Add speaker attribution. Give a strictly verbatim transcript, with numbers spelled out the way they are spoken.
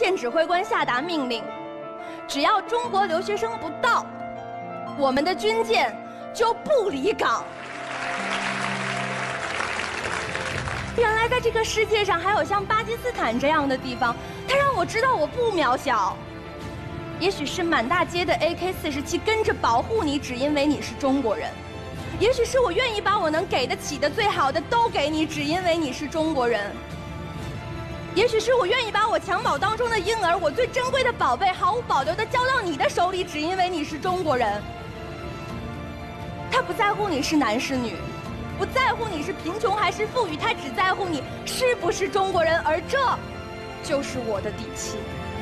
Speaker 1: 线指挥官下达命令，只要中国留学生不到，我们的军舰就不离港。原来在这个世界上还有像巴基斯坦这样的地方，它让我知道我不渺小。也许是满大街的 A K 四十七跟着保护你，只因为你是中国人；也许是我愿意把我能给得起的最好的都给你，只因为你是中国人；也许是我愿意把我襁褓当中的婴儿，我最珍贵的宝贝，毫无保留地交到你的手里，只因为你是中国人。他不在乎你是男是女，不在乎你是贫穷还是富裕，他只在乎你是不是中国人，而这就是我的底气。